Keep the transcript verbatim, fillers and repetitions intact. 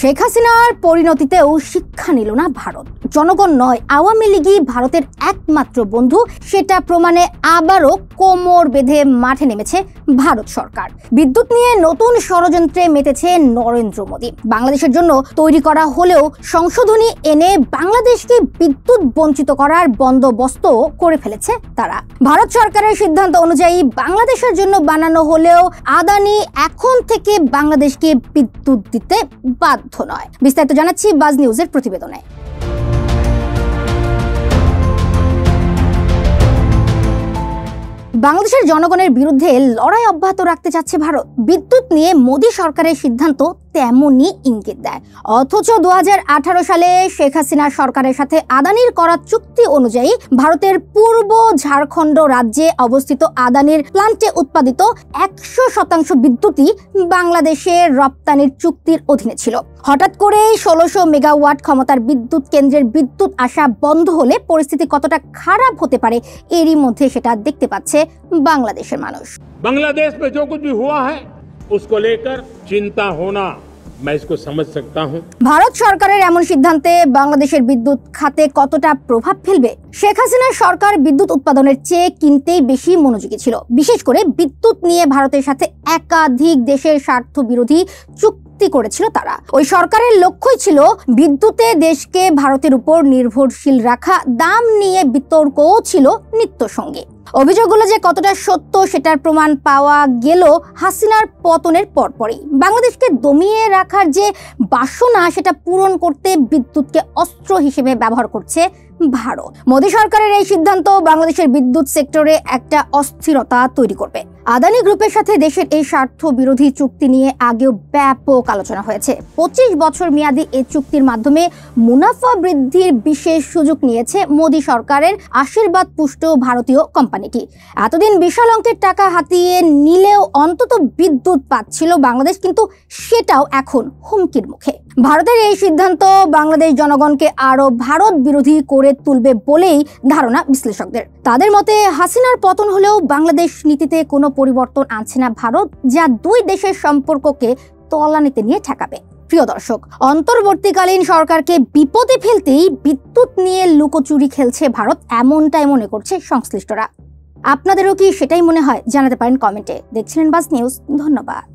শেখ হাসিনার পরিণতিতেও শিক্ষা নিল না ভারত। জনগণ নয়, আওয়ামী লীগই ভারতের একমাত্র বন্ধু, সেটা প্রমাণে আবারও কোমর বেঁধে মাঠে নেমেছে ভারত সরকার। বিদ্যুৎ নিয়ে নতুন ষড়যন্ত্রে মেতেছে নরেন্দ্র মোদী। বাংলাদেশের জন্য তৈরি করা হলেও সংশোধনী এনে বাংলাদেশকে বিদ্যুৎ বঞ্চিত করার বন্দোবস্ত করে ফেলেছে তারা। ভারত সরকারের সিদ্ধান্ত অনুযায়ী বাংলাদেশের জন্য বানানো হলেও আদানি এখন থেকে বাংলাদেশকে বিদ্যুৎ দিতে বাধ্য নয়। বিস্তারিত জানাচ্ছি বাজ নিউজের প্রতিবেদনে। বাংলাদেশের জনগণের বিরুদ্ধে লড়াই অব্যাহত রাখতে চাচ্ছে ভারত। বিদ্যুৎ নিয়ে মোদী সরকারের সিদ্ধান্ত তেমনই ইঙ্গিত দেয়। অথচ দু হাজার আঠারো সালে শেখ হাসিনা সরকারের সাথে আদানির করা চুক্তি অনুযায়ী ভারতের পূর্ব ঝাড়খণ্ড রাজ্যে অবস্থিত আদানির প্লান্টে উৎপাদিত একশো শতাংশ বিদ্যুৎই বাংলাদেশের রপ্তানির চুক্তির অধীনে ছিল। হঠাৎ করে ষোলোশো মেগাওয়াট ক্ষমতার বিদ্যুৎ কেন্দ্রের বিদ্যুৎ আসা বন্ধ হলে পরিস্থিতি কতটা খারাপ হতে পারে এরই মধ্যে সেটা দেখতে পাচ্ছে বাংলাদেশের মানুষ। বাংলাদেশ में जो कुछ भी हुआ है उसको लेकर चिंता होना मैं इसको समझ सकता हूं। ভারত সরকারের এমন সিদ্ধান্তে বাংলাদেশের বিদ্যুৎ খাতে কতটা প্রভাব ফেলবে? শেখ হাসিনার সরকার বিদ্যুৎ উৎপাদনের চেয়ে কিনতেই বেশি মনোযোগী ছিল। বিশেষ করে বিদ্যুৎ নিয়ে ভারতের সাথে একাধিক দেশের স্বার্থ বিরোধী চুক্তি করেছিল তারা। ওই সরকারের লক্ষ্যই ছিল বিদ্যুতে দেশকে ভারতের উপর নির্ভরশীল রাখা। দাম নিয়ে বিতর্কও ছিল নিত্যসঙ্গী। অভিযোগগুলো যে কতটা সত্য সেটার প্রমাণ পাওয়া গেল হাসিনার পতনের পরপরই। বাংলাদেশকে দমিয়ে রাখার যে বাসনা সেটা পূরণ করতে বিদ্যুৎকে অস্ত্র হিসেবে ব্যবহার করছে ভারত। মোদী সরকারের এই সিদ্ধান্ত বাংলাদেশের বিদ্যুৎ সেক্টরে একটা অস্থিরতা তৈরি করবে। আদানি গ্রুপের সাথে দেশের এই স্বার্থ বিরোধী চুক্তি নিয়ে আগেও ব্যাপক আলোচনা হয়েছে। পঁচিশ বছর মেয়াদী এই চুক্তির মাধ্যমে মুনাফা বৃদ্ধির বিশেষ সুযোগ নিয়েছে মোদী সরকারের আশীর্বাদ পুষ্ট ভারতীয় কোম্পানিটি। এতদিন বিশাল অঙ্কের টাকা হাতিয়ে নিলেও অন্তত বিদ্যুৎ পাচ্ছিল বাংলাদেশ, কিন্তু সেটাও এখন হুমকির মুখে। ভারতের এই সিদ্ধান্ত বাংলাদেশ জনগণকে আরো ভারত বিরোধী করে তুলবে বলেই ধারণা বিশ্লেষকদের। তাদের মতে হাসিনার পতন হলেও বাংলাদেশ নীতিতে কোনো পরিবর্তন আনছে না ভারত, যা দুই দেশের সম্পর্ককে তলানিতে নিয়ে ঠেকাবে। প্রিয় দর্শক, অন্তর্বর্তীকালীন সরকারকে বিপদে ফেলতেই বিদ্যুৎ নিয়ে লুকোচুরি খেলছে ভারত, এমনটাই মনে করছে সংশ্লিষ্টরা। আপনাদেরও কি সেটাই মনে হয়? জানাতে পারেন কমেন্টে। দেখছিলেন বাজ নিউজ, ধন্যবাদ।